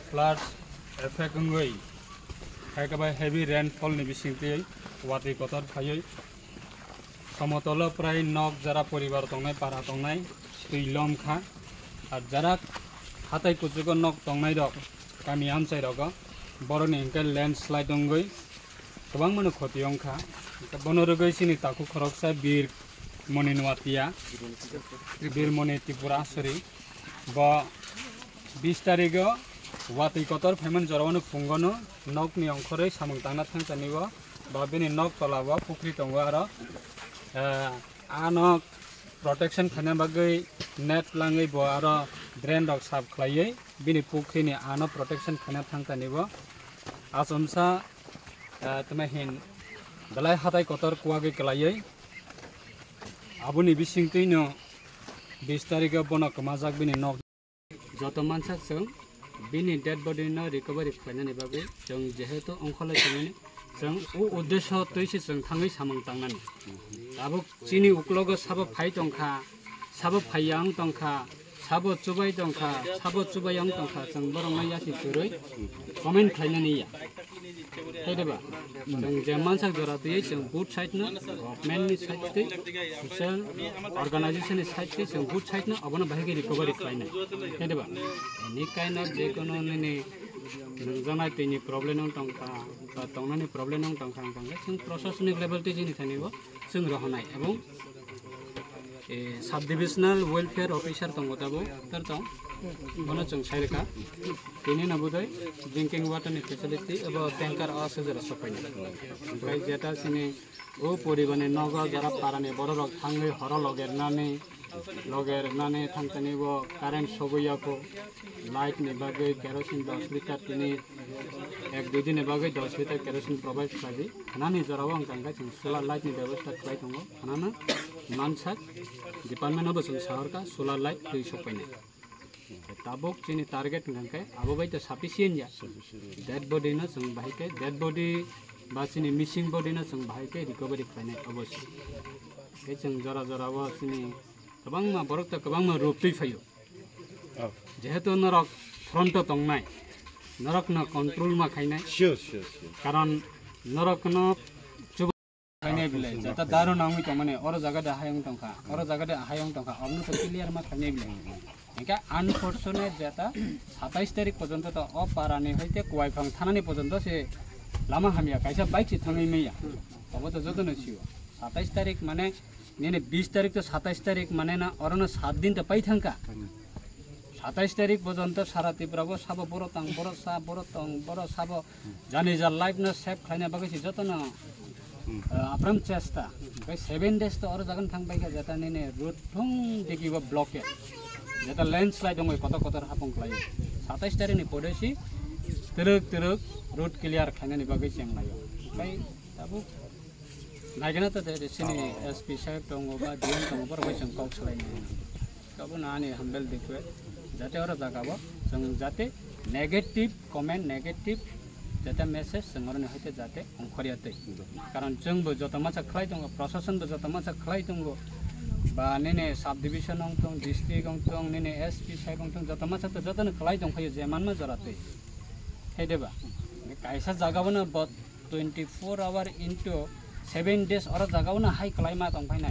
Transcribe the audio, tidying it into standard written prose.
floods effect ngoi ekaba heavy rainfall ni bisingti wati kotor phayoi সমতল প্রায় knock যারা পরিবার তংনাই পারা তংনাই তুইলম খা আর যারা হাতাই কুচুক নক তংনাই রক গামি আমসাই রক বড়নি ইনকে ল্যান্ডস্লাইড অঙ্গই গোबां माने ক্ষতি অংখা বনরগৈ সিনি তাকু খরকসা বীর মনিনওয়াতিয়া বীর মনি ত্রিপুরা সরি বা 20 তারিখ ওয়াতি কতর ফেমন জরওয়ানো ফুঙ্গনো নকনি অংখরে সামং তাংনা থাংতানিব বা বিনি নক তলাবা পুখরি তংগ আর आनक प्रोटेक्शन खाने बागै नेट लाङै बो आरो ड्रेन रक साफ खलायै बिनि पुख्रिनि आनो प्रोटेक्शन खाने थांतानिबो आसमसा तमे हिन दलाय हाताय कतर कुवागै कलायै आबुनि बिसिंतैनो 20 तारिख बन कमाजाक बिनि नक जत मानसा जों बिनि डेड बडी न रिकवरी खालायनानै बागै जों जेहेतु अंखलाय जोंनि जों उद्देश्य तैसे जों थाङै सामं तांनानै आबो चिनी उक्लग साबो फाइ तंखा साबो फाइयां तंखा साबो चुबाय तंखा साबो चुबायां तंखा जों बरंनाय यासि तुरै कमेन्ट खालायनानै या हेदेबा जों जे मानसा जरा तै जों बुट साइड न गभर्नमेन्ट नि साइड तै सोशल अर्गानाइजेशन नि साइड तै जों बुट साइड न अबन बाहेगे रिकवरी खालायनाय हेदेबा एनि काइन्ड अफ जे कोनो नि जानाय तैनि प्रब्लेम तंखा बा तंनानि प्रब्लेम तंखा जों प्रशासनिक लेभेल तै जिनि थानिबो जों रहनाय एवं सब डिविजनल वेलफेयर ऑफिसर तंगताबो तर तंग बनो जों साइरका बेनि नबुदै ड्रिंकिंग वाटर नि फेसिलिटी एबा टैंकार असजरा सफायनाय ओमफ्राय जेटा सिनि ओ परिबने नग जरा पारानि बड़ रक थाङै हर लगेरनानै थांतनिबो कारेन्ट सबैयाको लाइट नि बागै केरोसिन 10 लिटार तिनि एक दुई दिन बागै 10 लिटार केरोसिन प्रोवाइड खालाय नानि जराव आं थांगा जों सोलार लाइट नि व्यवस्था खालाय दङ खानाना मानसा डिपार्टमेन्ट अफ जों शहरका सोलार लाइट दै सफायनाय ताबक जोंनि टारगेट नंखाय आबोबाय त साफिसियेन्ट या डेड बडी न जों बाहायके डेड बडी बा जोंनि मिसिं बडी न जों बाहायके रिकवरी खालायनाय अवश्य बे जों जरा जराव जोंनि गोबां मा बरक त गोबां मा रूप दै फैयो जेहेतु नरक फ्रन्ट तंनाय नरक न कंट्रोल मा खायनाय कारण नरक न खायनाय बिलाय जता दारू नाङै त माने अर जगह दे हायं तंखा अर जगह दे हायं तंखा अबनो त क्लियर मा खायनाय बिलाय एका अनफॉर्चुनेट जेता 27 तारिख पर्यंत त अपारानि हयते कुवाइफां थानानि पर्यंत से लामा हामिया कायसा बाइक से थाङै मैया अब त जतन छियो 27 तारिख माने नेने 20 तारिख तो 27 तारिख माने ना अरन 7 दिन त पाइ थांका 27 तारिख पर्यंत सारा तिब्राबो साबो बरो तां बरो सा बरो तंग बरो साबो जानि जा लाइफ न सेफ खायना बागै जतन आप्रम चेष्टा भाई 7 डेज तो और जगन थांग बाइका जेता नेने रोड थं देखिबो ब्लॉकेज जेता लैंडस्लाइड दङ कत कतर हापं खाय 27 तारिख नि पडेसि तिरक रोड क्लियर खायनानि बागै जों लायो भाई दाबो नायगोना त सिनि एसपी साहेब दङ बा डीएम दङ बरबाय जों कॉल सलायनो गाबो नानि हम्बेल देखो जाते और जागाबो जों जाते नेगेटिव कमेन्ट नेगेटिव जाते मेसेज जोंरने हयते जाते अंखरियाते कारण जोंबो जत माछा खलाय दङ प्रशासनबो जत माछा खलाय दङ बा नेने सब डिविजन दङ डिस्ट्रिक्ट दङ नेने एसपी साहेब दङ जत माछा त जतन खलाय दङ फयो जेमान मा जराते हेदेबा कायसा जागाबो न 24 आवर इनटू 7 डेज और जागावनो हाई कलायमा दंफायनाय